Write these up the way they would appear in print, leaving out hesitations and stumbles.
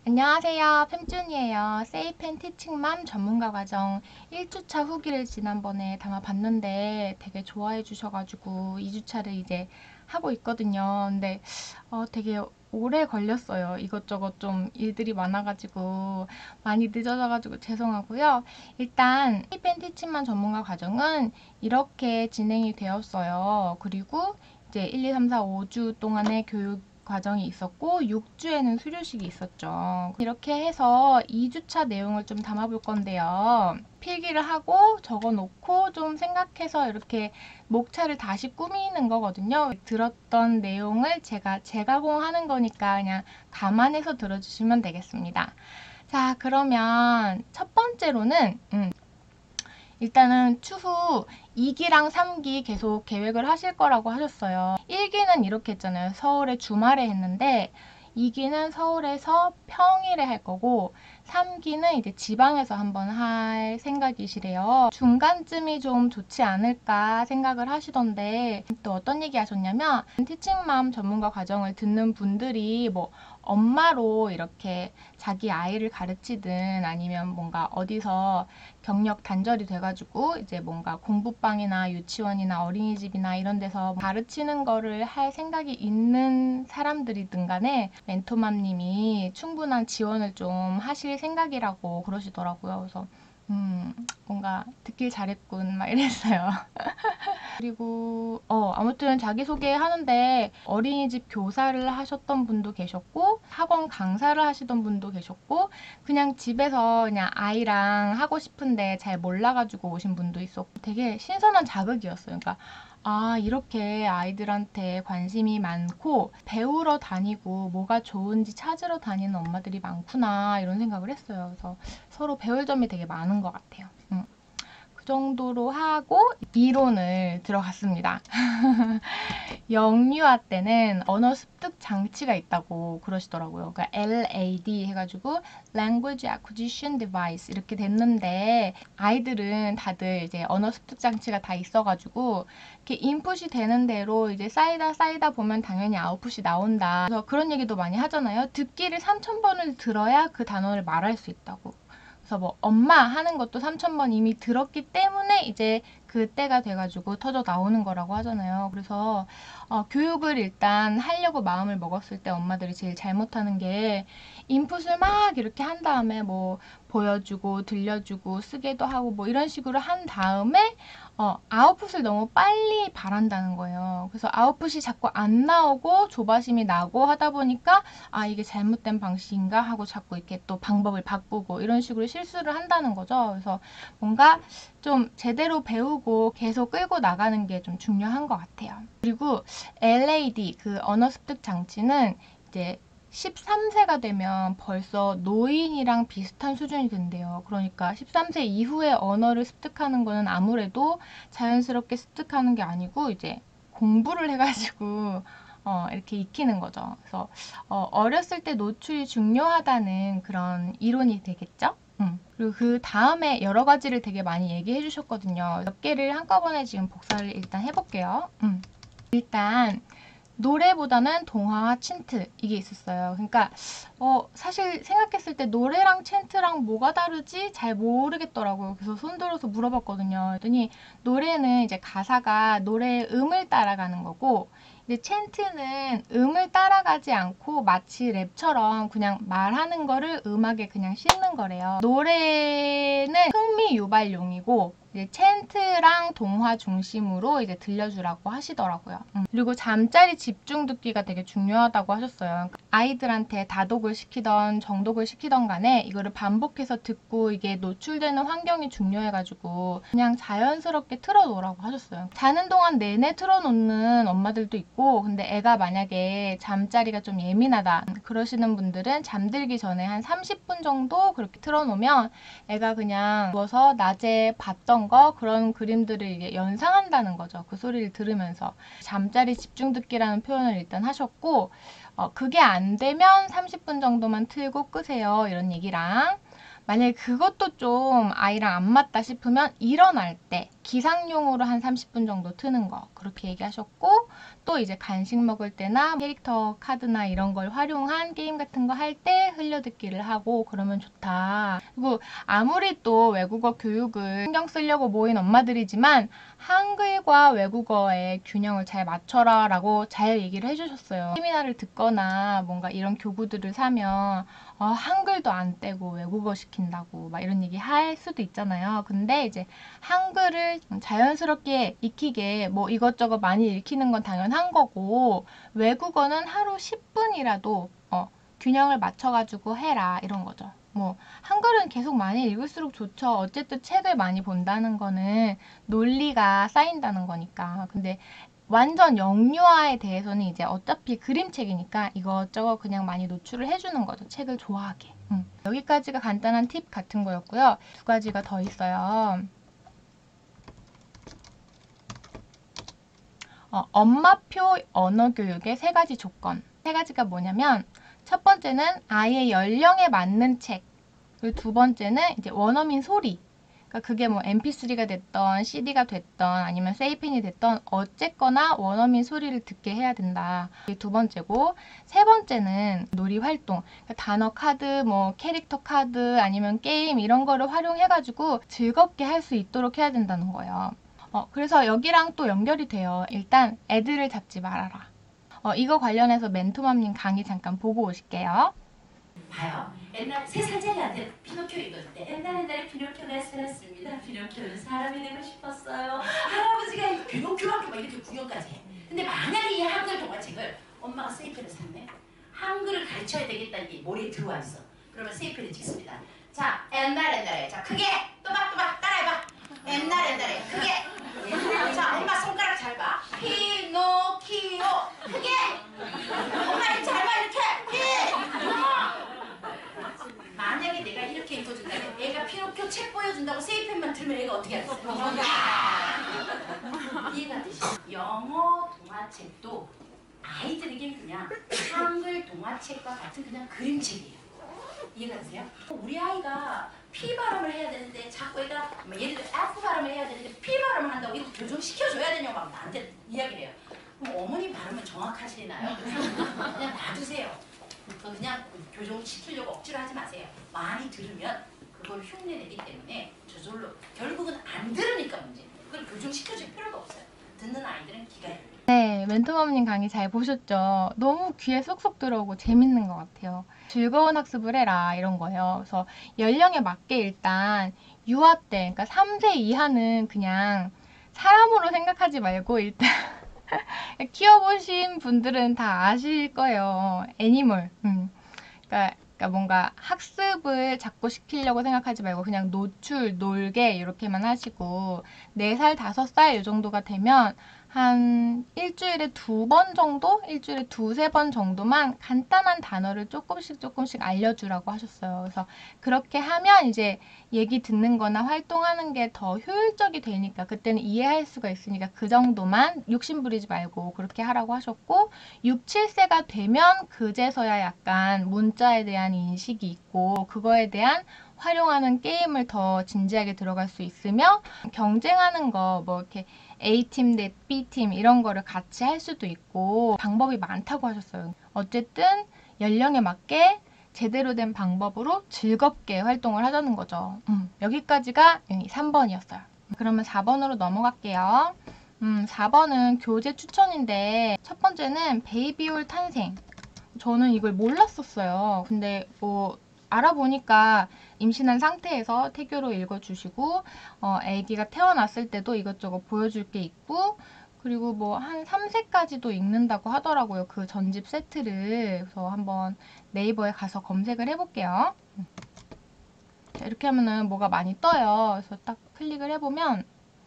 안녕하세요. 팸준이에요. 세이펜 티칭맘 전문가 과정 1주차 후기를 지난번에 담아봤는데 되게 좋아해 주셔가지고 2주차를 이제 하고 있거든요. 근데 되게 오래 걸렸어요. 이것저것 좀 일들이 많아가지고 많이 늦어져가지고 죄송하고요. 일단 세이펜 티칭맘 전문가 과정은 이렇게 진행이 되었어요. 그리고 이제 1, 2, 3, 4, 5주 동안의 교육 과정이 있었고 6주에는 수료식이 있었죠. 이렇게 해서 2주차 내용을 좀 담아볼 건데요. 필기를 하고 적어놓고 좀 생각해서 이렇게 목차를 다시 꾸미는 거거든요. 들었던 내용을 제가 재가공하는 거니까 그냥 감안해서 들어주시면 되겠습니다. 자, 그러면 첫 번째로는 일단은 추후 2기랑 3기 계속 계획을 하실 거라고 하셨어요. 1기는 이렇게 했잖아요. 서울에 주말에 했는데 2기는 서울에서 평일에 할 거고 3기는 이제 지방에서 한번 할 생각이시래요. 중간쯤이 좀 좋지 않을까 생각을 하시던데 또 어떤 얘기 하셨냐면 티칭맘 전문가 과정을 듣는 분들이 뭐 엄마로 이렇게 자기 아이를 가르치든 아니면 뭔가 어디서 경력 단절이 돼가지고 이제 뭔가 공부방이나 유치원이나 어린이집이나 이런 데서 가르치는 거를 할 생각이 있는 사람들이든 간에 멘토맘님이 충분한 지원을 좀 하실 생각이라고 그러시더라고요. 그래서 뭔가 듣길 잘했군 막 이랬어요. 그리고 아무튼 자기소개 하는데 어린이집 교사를 하셨던 분도 계셨고 학원 강사를 하시던 분도 계셨고 그냥 집에서 그냥 아이랑 하고 싶은데 잘 몰라가지고 오신 분도 있었고 되게 신선한 자극이었어요. 그러니까 이렇게 아이들한테 관심이 많고 배우러 다니고 뭐가 좋은지 찾으러 다니는 엄마들이 많구나 이런 생각을 했어요. 그래서 서로 배울 점이 되게 많은 것 같아요. 그 정도로 하고 이론을 들어갔습니다. 영유아 때는 언어 습득 장치가 있다고 그러시더라고요. 그러니까 LAD 해가지고 Language Acquisition Device 이렇게 됐는데 아이들은 다들 이제 언어 습득 장치가 다 있어가지고 이렇게 인풋이 되는 대로 이제 쌓이다 보면 당연히 아웃풋이 나온다. 그래서 그런 얘기도 많이 하잖아요. 듣기를 3,000번을 들어야 그 단어를 말할 수 있다고. 그래서 뭐 엄마 하는 것도 3,000번 이미 들었기 때문에 이제 그때가 돼가지고 터져 나오는 거라고 하잖아요. 그래서 교육을 일단 하려고 마음을 먹었을 때 엄마들이 제일 잘못하는 게 인풋을 막 이렇게 한 다음에 뭐 보여주고 들려주고 쓰게도 하고 뭐 이런 식으로 한 다음에 아웃풋을 너무 빨리 바란다는 거예요. 그래서 아웃풋이 자꾸 안 나오고 조바심이 나고 하다 보니까 이게 잘못된 방식인가 하고 자꾸 이렇게 또 방법을 바꾸고 이런 식으로 실수를 한다는 거죠. 그래서 뭔가 좀 제대로 배우고 계속 끌고 나가는 게 좀 중요한 것 같아요. 그리고 LAD, 그 언어 습득 장치는 이제 13세가 되면 벌써 노인이랑 비슷한 수준이 된대요. 그러니까 13세 이후에 언어를 습득하는 거는 아무래도 자연스럽게 습득하는 게 아니고 이제 공부를 해가지고 이렇게 익히는 거죠. 그래서 어렸을 때 노출이 중요하다는 그런 이론이 되겠죠? 그리고 그 다음에 여러 가지를 되게 많이 얘기해 주셨거든요. 몇 개를 한꺼번에 지금 복사를 일단 해볼게요. 일단 노래보다는 동화와 챈트 이게 있었어요. 그러니까 사실 생각했을 때 노래랑 챈트랑 뭐가 다르지 잘 모르겠더라고요. 그래서 손들어서 물어봤거든요. 그랬더니 노래는 이제 가사가 노래의 음을 따라가는 거고 이제 챈트는 음을 따라가지 않고 마치 랩처럼 그냥 말하는 거를 음악에 그냥 싣는 거래요. 노래는 흥미 유발용이고 이제 챈트랑 동화 중심으로 이제 들려주라고 하시더라고요. 그리고 잠자리 집중 듣기가 되게 중요하다고 하셨어요. 아이들한테 다독을 시키던 정독을 시키던 간에 이거를 반복해서 듣고 이게 노출되는 환경이 중요해가지고 그냥 자연스럽게 틀어놓으라고 하셨어요. 자는 동안 내내 틀어놓는 엄마들도 있고 근데 애가 만약에 잠자리가 좀 예민하다 그러시는 분들은 잠들기 전에 한 30분 정도 그렇게 틀어놓으면 애가 그냥 누워서 낮에 봤던 거 그런 그림들을 이제 연상한다는 거죠. 그 소리를 들으면서 잠자리 집중 듣기라는 표현을 일단 하셨고 그게 안 되면 30분 정도만 틀고 끄세요 이런 얘기랑 만약에 그것도 좀 아이랑 안 맞다 싶으면 일어날 때 기상용으로 한 30분 정도 트는 거 그렇게 얘기하셨고, 또 이제 간식 먹을 때나 캐릭터 카드나 이런 걸 활용한 게임 같은 거 할 때 흘려듣기를 하고 그러면 좋다. 그리고 아무리 또 외국어 교육을 신경 쓰려고 모인 엄마들이지만 한글과 외국어의 균형을 잘 맞춰라 라고 잘 얘기를 해주셨어요. 세미나를 듣거나 뭔가 이런 교구들을 사면 한글도 안 떼고 외국어 시킨다고 막 이런 얘기 할 수도 있잖아요. 근데 이제 한글을 자연스럽게 익히게 뭐 이것저것 많이 읽히는 건 당연한 거고, 외국어는 하루 10분이라도 균형을 맞춰가지고 해라 이런 거죠. 뭐 한글은 계속 많이 읽을수록 좋죠. 어쨌든 책을 많이 본다는 거는 논리가 쌓인다는 거니까. 근데 완전 영유아에 대해서는 이제 어차피 그림책이니까 이것저것 그냥 많이 노출을 해주는 거죠. 책을 좋아하게. 여기까지가 간단한 팁 같은 거였고요. 두 가지가 더 있어요. 엄마표 언어교육의 세 가지 조건. 세 가지가 뭐냐면, 첫 번째는 아이의 연령에 맞는 책. 그리고 두 번째는 이제 원어민 소리. 그러니까 그게 뭐 mp3가 됐던 CD가 됐던 아니면 세이펜이 됐던 어쨌거나 원어민 소리를 듣게 해야 된다. 이게 두 번째고, 세 번째는 놀이 활동. 그러니까 단어 카드, 뭐 캐릭터 카드 아니면 게임 이런 거를 활용해가지고 즐겁게 할 수 있도록 해야 된다는 거예요. 그래서 여기랑 또 연결이 돼요. 일단 애들을 잡지 말아라. 이거 관련해서 멘토맘님 강의 잠깐 보고 오실게요. 봐요. 옛날 3살짜리한테 피노키오 읽어줄때 옛날에 피노키오가 살았습니다. 피노키오는 사람이 되고 싶었어요. 할아버지가 피노키오학교 막 이렇게 구경까지 해. 근데 만약에 이 한글 동화책을 엄마가 세이펜을 샀네. 한글을 가르쳐야 되겠다는 게 머리에 들어와 있어. 그러면 세이펜을 찍습니다. 자, 옛날에 자 크게 또박또박 따라해봐. 옛날에 크게. 자, 엄마 손가락 잘 봐. 피노키오 크게. 엄마 입 잘 봐 이렇게. 만약에 내가 이렇게 읽어준다면 애가 피노키오 책 보여준다고 세이펜만 들면 애가 어떻게 하겠어? 이해가 되시죠? 영어 동화책도 아이들에게 그냥 한글 동화책과 같은 그냥 그림책이에요. 이해가 되세요? 우리 아이가 P 발음을 해야 되는데 자꾸 애가 예를 들어 F 발음을 해야 되는데 P 발음을 한다고 이거 교정시켜줘야 되냐고 막 나한테 이야기를 해요. 그럼 어머니 발음은 정확하시나요? 그냥 놔두세요. 그냥 교정시키려고 억지로 하지 마세요. 많이 들으면 그걸 흉내내기 때문에 저절로 결국은 안 들으니까 문제. 그걸 교정시켜줄 필요가 없어요. 듣는 아이들은 귀가 열려요. 네, 멘토맘님 강의 잘 보셨죠? 너무 귀에 쏙쏙 들어오고 재밌는 것 같아요. 즐거운 학습을 해라 이런 거예요. 그래서 연령에 맞게 일단 유아 때, 그러니까 3세 이하는 그냥 사람으로 생각하지 말고 일단 키워보신 분들은 다 아실 거예요. 애니멀. 그러니까 뭔가 학습을 자꾸 시키려고 생각하지 말고 그냥 노출, 놀게 이렇게만 하시고 4살, 5살 이 정도가 되면 한 일주일에 2번 정도? 일주일에 2~3번 정도만 간단한 단어를 조금씩 알려주라고 하셨어요. 그래서 그렇게 하면 이제 얘기 듣는 거나 활동하는 게 더 효율적이 되니까 그때는 이해할 수가 있으니까 그 정도만 욕심 부리지 말고 그렇게 하라고 하셨고, 6~7세가 되면 그제서야 약간 문자에 대한 인식이 있고 그거에 대한 활용하는 게임을 더 진지하게 들어갈 수 있으며, 경쟁하는 거 뭐 이렇게 A팀 대 B팀 이런 거를 같이 할 수도 있고 방법이 많다고 하셨어요. 어쨌든 연령에 맞게 제대로 된 방법으로 즐겁게 활동을 하자는 거죠. 여기까지가 3번이었어요. 그러면 4번으로 넘어갈게요. 4번은 교재 추천인데, 첫 번째는 베이비올 탄생. 저는 이걸 몰랐었어요. 근데 뭐 알아보니까 임신한 상태에서 태교로 읽어주시고, 아기가 태어났을 때도 이것저것 보여줄 게 있고, 그리고 뭐 한 3세까지도 읽는다고 하더라고요. 그 전집 세트를. 그래서 한번 네이버에 가서 검색을 해볼게요. 자, 이렇게 하면은 뭐가 많이 떠요. 그래서 딱 클릭을 해보면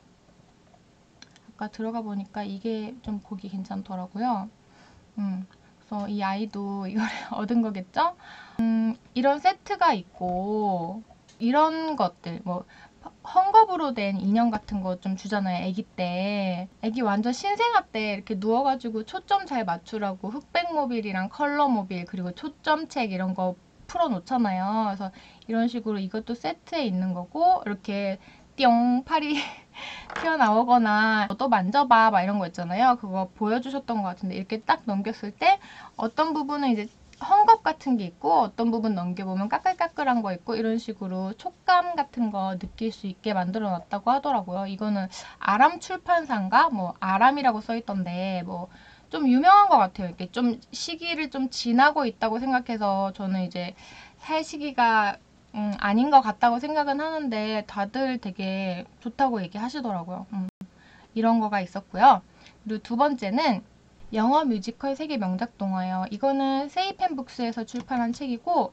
아까 들어가 보니까 이게 좀 보기 괜찮더라고요. 그래서 이 아이도 이걸 얻은 거겠죠? 이런 세트가 있고, 이런 것들, 뭐, 헝겊으로 된 인형 같은 거 좀 주잖아요, 아기 때. 아기 완전 신생아 때 이렇게 누워가지고 초점 잘 맞추라고 흑백 모빌이랑 컬러 모빌, 그리고 초점책 이런 거 풀어놓잖아요. 그래서 이런 식으로 이것도 세트에 있는 거고, 이렇게 뿅 팔이 튀어나오거나 또 만져봐 막 이런 거 있잖아요. 그거 보여주셨던 것 같은데 이렇게 딱 넘겼을 때 어떤 부분은 이제 헝겊 같은 게 있고 어떤 부분 넘겨보면 까끌까끌한 거 있고 이런 식으로 촉감 같은 거 느낄 수 있게 만들어 놨다고 하더라고요. 이거는 아람 출판사인가? 뭐 아람이라고 써 있던데 뭐 좀 유명한 것 같아요. 이렇게 좀 시기를 좀 지나고 있다고 생각해서 저는 이제 살 시기가 아닌 것 같다고 생각은 하는데 다들 되게 좋다고 얘기하시더라고요. 이런 거가 있었고요. 그리고 두 번째는 영어 뮤지컬 세계 명작 동화예요. 이거는 세이펜북스에서 출판한 책이고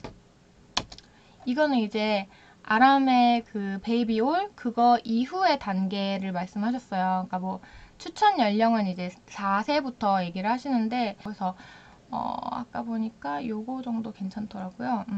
이거는 이제 아람의 그 베이비올 그거 이후의 단계를 말씀하셨어요. 그러니까 뭐 추천 연령은 이제 4세부터 얘기를 하시는데 그래서 아까 보니까 요거 정도 괜찮더라고요.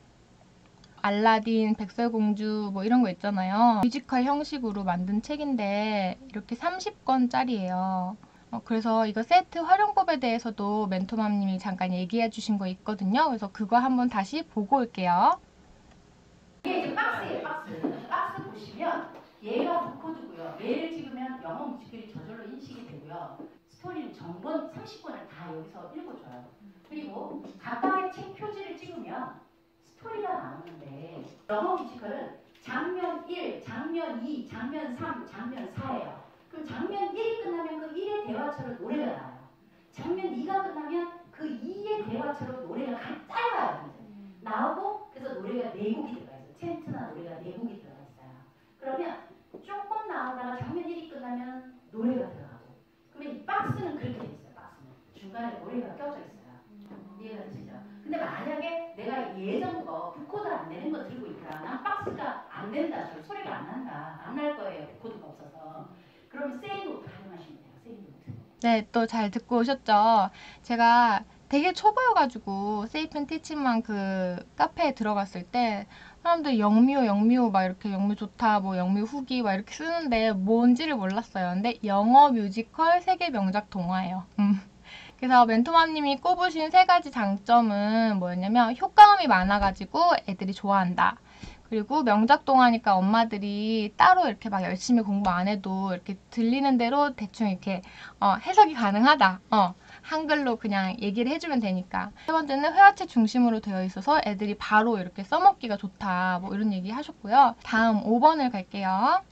알라딘, 백설공주 뭐 이런 거 있잖아요. 뮤지컬 형식으로 만든 책인데 이렇게 30권짜리예요. 그래서 이거 세트 활용법에 대해서도 멘토맘님이 잠깐 얘기해 주신 거 있거든요. 그래서 그거 한번 다시 보고 올게요. 이게 이제 박스예요, 박스. 박스 보시면 얘가 북코드고요. 얘를 찍으면 영어 뮤지컬이 저절로 인식이 되고요. 스토리는 전권 30권을 다 여기서 읽어줘요. 그리고 각각의 책 표지를 찍으면 스토리가 나오는데 영어 뮤지컬은 장면 1, 장면 2, 장면 3, 장면 4예요. 그럼 장면 1이 끝나면 그 1의 대화처럼 노래가 나와요. 장면 2가 끝나면 그 2의 대화처럼 노래가 짧아요. 나오고 그래서 노래가 4곡이 들어가 있어요. 챈트나 노래가 4곡이 들어가 있어요. 그러면 조금 나오다가 장면 1이 끝나면 노래가 들어가고 그러면 이 박스는 그렇게 돼 있어요. 박스는 중간에 노래가 껴져 있어요. 이해가 되시죠? 근데 만약에 내가 예전 거 북코드 안 되는 거 들고 있다. 난 박스가 안 된다. 저 소리가 안 난다. 안 날 거예요. 북코드가 없어서. 그러면 세이노트 활용하시면 돼요. 세이노트. 네, 또 잘 듣고 오셨죠? 제가 되게 초보여가지고 세이펜 티칭만 그 카페에 들어갔을 때 사람들이 영미호 막 이렇게 영미 좋다 뭐 영미 후기 막 이렇게 쓰는데 뭔지를 몰랐어요. 근데 영어 뮤지컬 세계 명작 동화예요. 그래서 멘토맘님이 꼽으신 3가지 장점은 뭐였냐면 효과음이 많아가지고 애들이 좋아한다. 그리고 명작 동화니까 엄마들이 따로 이렇게 막 열심히 공부 안 해도 이렇게 들리는 대로 대충 이렇게 해석이 가능하다. 한글로 그냥 얘기를 해주면 되니까. 세 번째는 회화책 중심으로 되어 있어서 애들이 바로 이렇게 써먹기가 좋다. 뭐 이런 얘기 하셨고요. 다음 5번을 갈게요.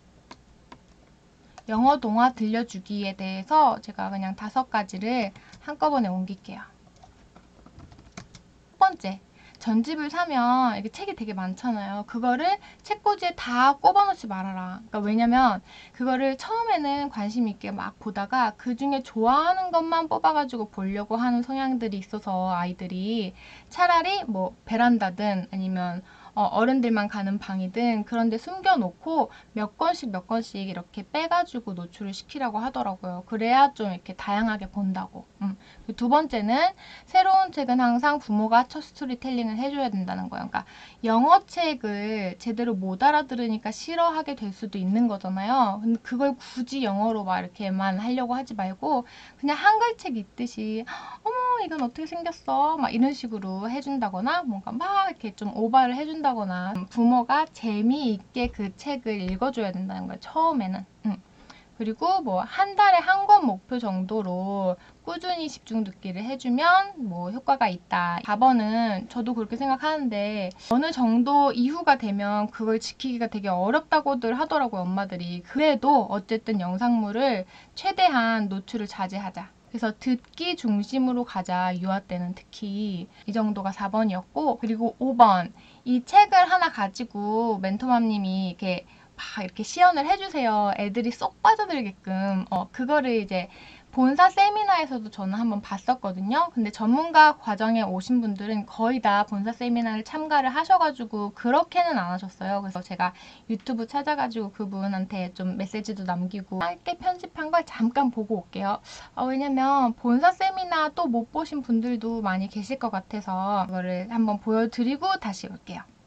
영어 동화 들려주기에 대해서 제가 그냥 5가지를 한꺼번에 옮길게요. 첫 번째, 전집을 사면 이게 책이 되게 많잖아요. 그거를 책꽂이에 다 꼽아놓지 말아라. 그러니까 왜냐면 그거를 처음에는 관심 있게 막 보다가 그 중에 좋아하는 것만 뽑아가지고 보려고 하는 성향들이 있어서 아이들이 차라리 뭐 베란다든 아니면 어른들만 가는 방이든 그런 데 숨겨놓고 몇 권씩 이렇게 빼가지고 노출을 시키라고 하더라고요. 그래야 좀 이렇게 다양하게 본다고. 두 번째는 새로운 책은 항상 부모가 첫 스토리텔링을 해줘야 된다는 거예요. 그러니까 영어 책을 제대로 못 알아들으니까 싫어하게 될 수도 있는 거잖아요. 근데 그걸 굳이 영어로 막 이렇게만 하려고 하지 말고 그냥 한글책 읽듯이 어머 이건 어떻게 생겼어? 막 이런 식으로 해준다거나 뭔가 막 이렇게 좀 오버를 해준다거나 부모가 재미있게 그 책을 읽어줘야 된다는 거예요. 처음에는. 그리고 뭐 한 달에 한 권 목표 정도로 꾸준히 집중 듣기를 해주면 뭐 효과가 있다. 4번은 저도 그렇게 생각하는데 어느 정도 이후가 되면 그걸 지키기가 되게 어렵다고들 하더라고요, 엄마들이. 그래도 어쨌든 영상물을 최대한 노출을 자제하자. 그래서 듣기 중심으로 가자, 유아 때는 특히. 이 정도가 4번이었고 그리고 5번. 이 책을 하나 가지고 멘토맘님이 이렇게 시연을 해주세요. 애들이 쏙 빠져들게끔. 그거를 이제 본사 세미나에서도 저는 한번 봤었거든요. 근데 전문가 과정에 오신 분들은 거의 다 본사 세미나를 참가를 하셔가지고 그렇게는 안 하셨어요. 그래서 제가 유튜브 찾아가지고 그분한테 좀 메시지도 남기고 짧게 편집한 걸 잠깐 보고 올게요. 왜냐면 본사 세미나 또 못 보신 분들도 많이 계실 것 같아서 그거를 한번 보여드리고 다시 올게요.